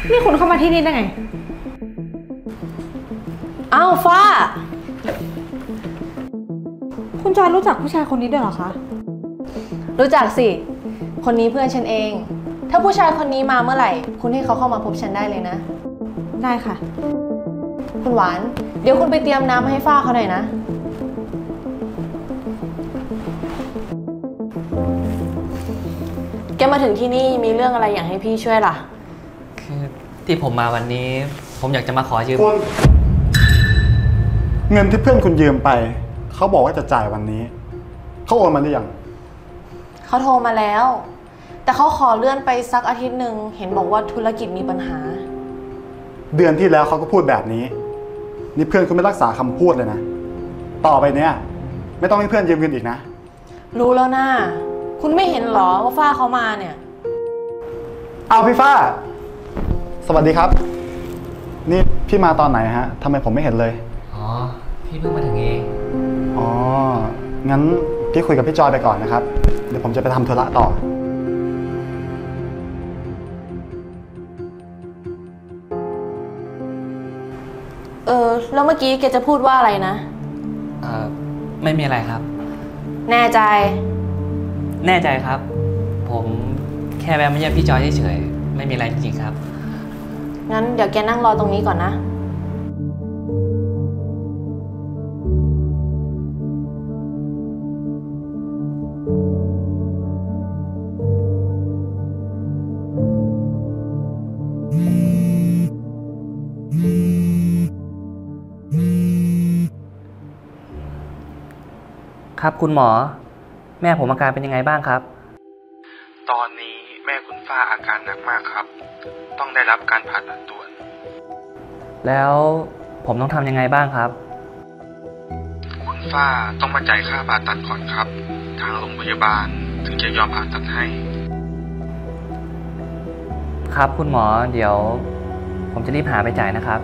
นี่คุณเข้ามาที่นี่ได้ไงอ้าวฟ้าคุณจอยรู้จักผู้ชายคนนี้ด้วยเหรอคะรู้จักสิคนนี้เพื่อนฉันเองถ้าผู้ชายคนนี้มาเมื่อไหร่คุณให้เขาเข้ามาพบฉันได้เลยนะได้ค่ะคุณหวานเดี๋ยวคุณไปเตรียมน้ำมาให้ฟ้าเขาหน่อยนะแกมาถึงที่นี่มีเรื่องอะไรอยากให้พี่ช่วยล่ะคือที่ผมมาวันนี้ผมอยากจะมาขอยืมเงินที่เพื่อนคุณยืมไปเขาบอกว่าจะจ่ายวันนี้เขาโอนมาหรือยังเขาโทรมาแล้วแต่เขาขอเลื่อนไปสักอาทิตย์หนึ่งเห็นบอกว่าธุรกิจมีปัญหาเดือนที่แล้วเขาก็พูดแบบนี้นี่เพื่อนคุณไม่รักษาคำพูดเลยนะต่อไปเนี้ยไม่ต้องให้เพื่อนยืมเงินอีกนะรู้แล้วนะคุณไม่เห็นหรอว่าฟ้าเขามาเนี่ยเอาพี่ฟ้าสวัสดีครับนี่พี่มาตอนไหนฮะทำไมผมไม่เห็นเลยอ๋อพี่เพิ่งมาถึงเองอ๋องั้นพี่คุยกับพี่จอยไปก่อนนะครับเดี๋ยวผมจะไปทำธุระต่อแล้วเมื่อกี้แกจะพูดว่าอะไรนะไม่มีอะไรครับแน่ใจแน่ใจครับผมแค่แวะมาเยี่ยมพี่จอยเฉยๆไม่มีอะไรจริงๆครับงั้นเดี๋ยวแกนั่งรอตรงนี้ก่อนนะครับคุณหมอแม่ผมอาการเป็นยังไงบ้างครับตอนนี้แม่คุณฟ้าอาการหนักมากครับต้องได้รับการผ่าตัดด่วนแล้วผมต้องทำยังไงบ้างครับคุณฟ้าต้องมาจ่ายค่าผ่าตัดก่อนครับทางโรงพยาบาลถึงจะยอมผ่าตัดให้ครับคุณหมอเดี๋ยวผมจะรีบหาไปจ่ายนะครับ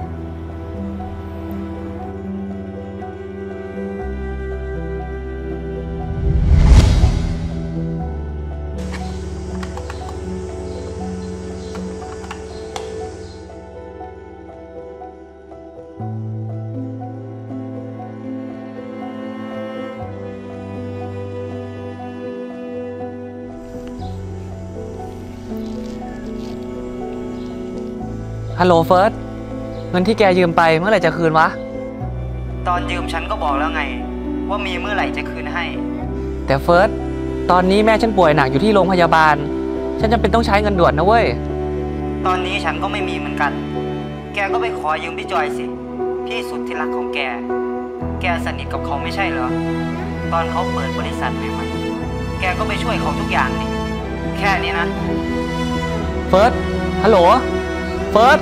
ฮัลโหลเฟิร์สเงินที่แกยืมไปเมื่อไหร่จะคืนวะตอนยืมฉันก็บอกแล้วไงว่ามีเมื่อไหร่จะคืนให้แต่เฟิร์สตอนนี้แม่ฉันป่วยหนักอยู่ที่โรงพยาบาลฉันจำเป็นต้องใช้เงินด่วนนะเว้ยตอนนี้ฉันก็ไม่มีเหมือนกันแกก็ไปขอยืมพี่จอยสิพี่สุดที่รักของแกสนิทกับเขาไม่ใช่เหรอตอนเขาเปิดบริษัทใหม่ๆแกก็ไปช่วยเขาทุกอย่างนี่แค่นี้นะเฟิร์สฮัลโหลเฟิร์ส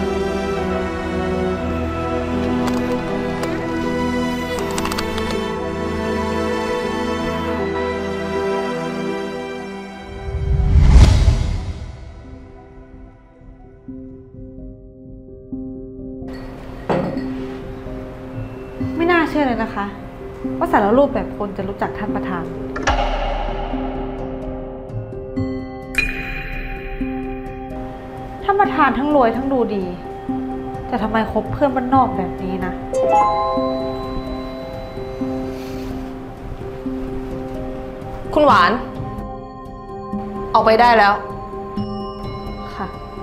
ไม่น่าเชื่อเลยนะคะว่าสารรูปแบบคนจะรู้จักท่านประธานท่านประธานทั้งรวยทั้งดูดีแต่ทำไมคบเพื่อนบ้านนอกแบบนี้นะคุณหวานออกไปได้แล้วค่ะ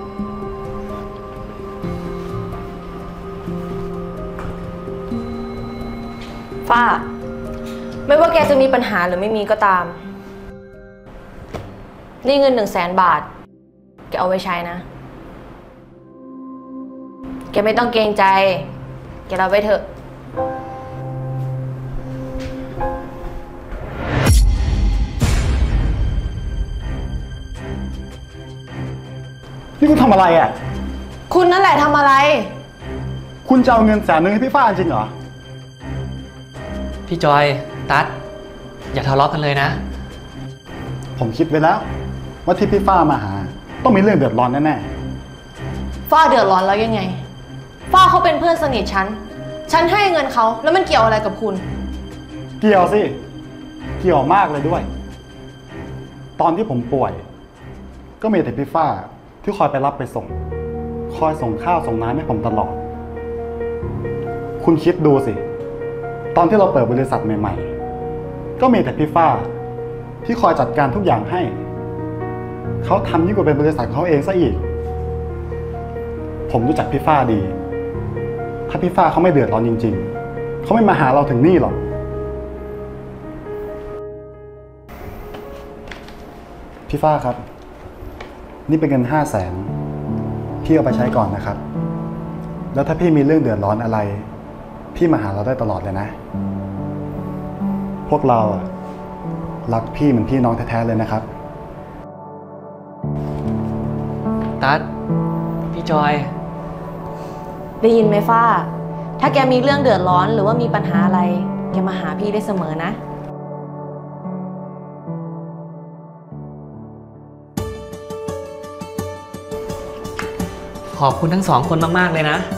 ฟ้าไม่ว่าแกจะมีปัญหาหรือไม่มีก็ตามนี่เงิน100,000 บาทแกเอาไว้ใช้นะแกไม่ต้องเกรงใจแกรับไว้เถอะนี่คุณทำอะไรอ่ะคุณนั่นแหละทำอะไรคุณจะเอาเงิน100,000ให้พี่ฟ้าจริงเหรอพี่จอยตั๊ดอย่าทะเลาะกันเลยนะผมคิดไว้แล้วว่าที่พี่ฟ้ามาหาต้องมีเรื่องเดือดร้อนแน่ๆฟ้าเดือดร้อนแล้วยังไงฟ้าเขาเป็นเพื่อนสนิทฉันให้เงินเขาแล้วมันเกี่ยวอะไรกับคุณเกี่ยวสิเกี่ยวมากเลยด้วยตอนที่ผมป่วยก็มีแต่พี่ฟ้าที่คอยไปรับไปส่งคอยส่งข้าวส่งน้ำให้ผมตลอด คุณคิดดูสิ ตอนที่เราเปิดบริษัทใหม่ๆ ก็มีแต่พี่ฟ้าที่คอยจัดการทุกอย่างให้ เขาทำยิ่งกว่าเป็นบริษัทของเขาเองซะอีก ผมรู้จักพี่ฟ้าดี ถ้าพี่ฟ้าเขาไม่เดือดร้อนจริงๆ เขาไม่มาหาเราถึงนี่หรอก พี่ฟ้าครับ นี่เป็นเงิน500,000พี่เอาไปใช้ก่อนนะครับ แล้วถ้าพี่มีเรื่องเดือดร้อนอะไร พี่มาหาเราได้ตลอดเลยนะ พวกเรารักพี่เหมือนพี่น้องแท้ๆเลยนะครับตั๊ดพี่จอยได้ยินไหมฟ้า ถ้าแกมีเรื่องเดือดร้อนหรือว่ามีปัญหาอะไร แกมาหาพี่ได้เสมอนะขอบคุณทั้งสองคนมากๆเลยนะ